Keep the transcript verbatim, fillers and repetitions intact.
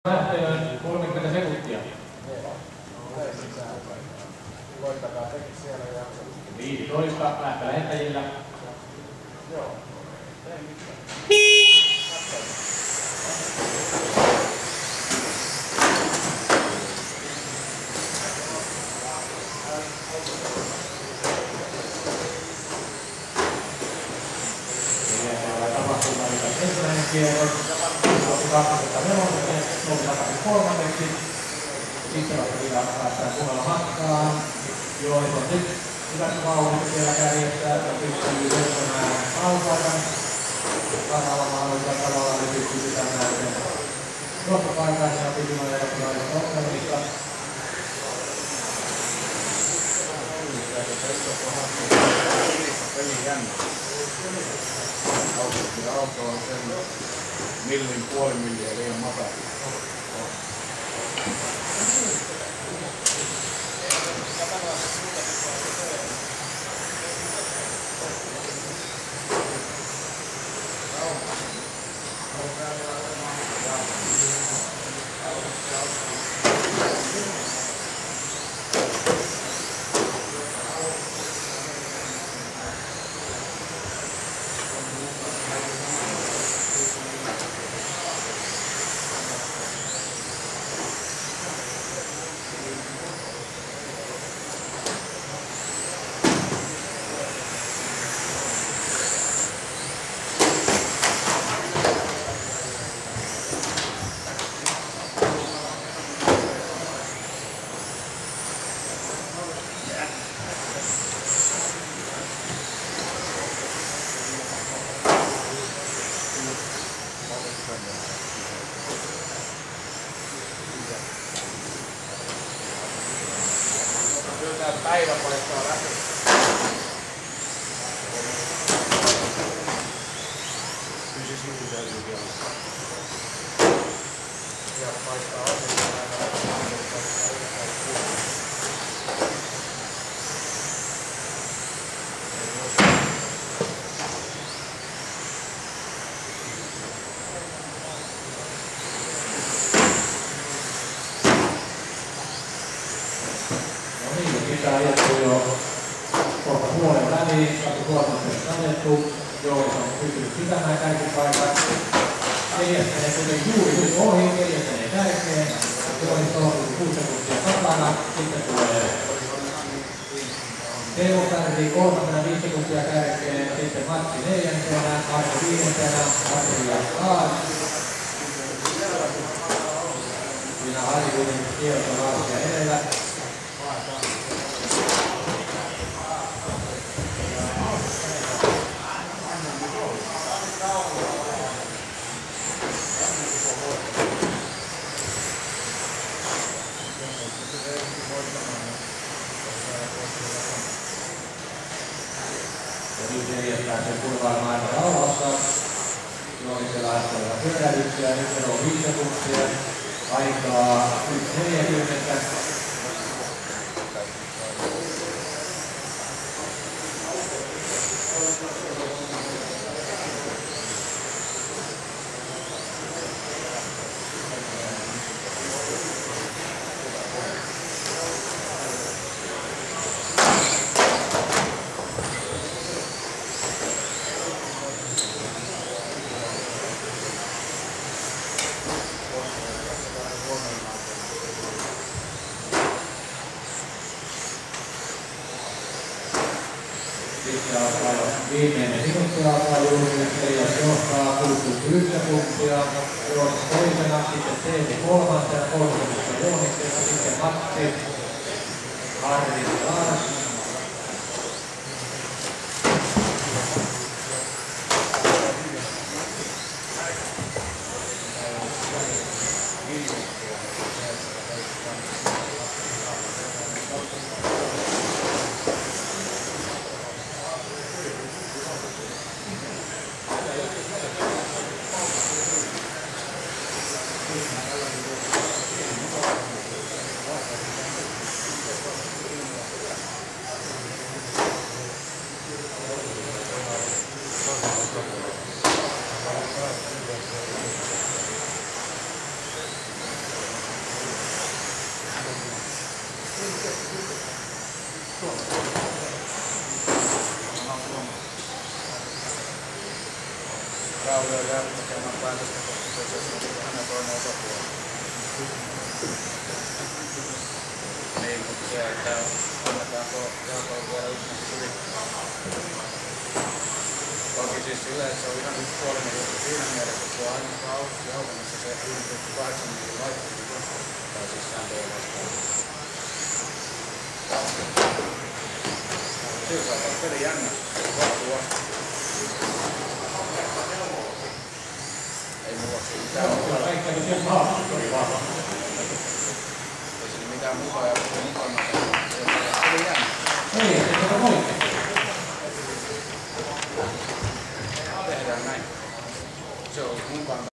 Lähtöön kolmekymmentä sekuntia. viisitoista lähtölähettäjillä. Ensimmäinen kierros, kaksisataaneljä, kolmanneksi. Sitten vielä päästään kunnolla matkaan. Joo, se on nyt hyvässä vauhdissa siellä kärjessä. Pystyy löytämään alpaikan. Parhaalla mahdollisella tavalla ne pystyy pitämään sen johtopaikan ja pysymään eurooppalaisesta ongelmista. Auto on sen millin puoli milliä liian matala. Päiväpaikka on läpi. Kyllä se sinun täytyy vielä. Ja paikkaa on. Sitä ajettu jo kohta puolen väliin, kaksi tuotantoista ajettu, Joonas on pystynyt pitämään kärkipaikan. Neljäs menee kuitenkin juuri nyt ohi, neljäs menee kärkeen, Joonas on kuusi sekuntia takana, sitten tulee Teuvo Kärki kolmantena viisi sekuntia kärkeen, sitten Matti neljäntenä, Arto viidentenä, Arto ja Kaas. Siinä Harri kuitenkin kierros on Arsia edellä. Ja nyt neljästään sen kurvaan aina rauhassa. Joonisella asteella pyöräilyksiä, nyt on viisi sekuntia. Aikaa yksi neljäkymmentä. Sitten alkaa jo viimeinen minuutti alkaa juuri, eli jos johtaa kuusikymmentäyksi sekuntia, Joonas toisena, sitten Teemi kolmantena, kolmantena Jooniksena, sitten Matti, Harri taas. lyö jäädä tekemään päätöstä, koska se on hänen toinen osapuoli. Niin, mutta se, että annetaanko jalkoja vielä yksin hyvin. Toki siis silleen, että se on ihan yksi puolinen juttu siinä mielessä, että se on ainoastaan auki automassa se yksi pilkku kahdeksan millin laitteet. Tai siis sääntöjä vastaan. Sillä saattaa peli jännäksi. Loppuun asti. Ei mulla siinä mitään muuta. Kyllä väittänyt sen maasta oli vahva. Ei siinä mitään muuta ajattelua mukana. Se on peli jännäksi. Ei, ei se ole oikein. Tehdään näin. Se on mun kanta.